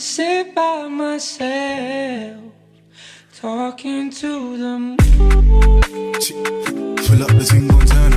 Sit by myself, talking to the moon. Fill up the thing, gon' turn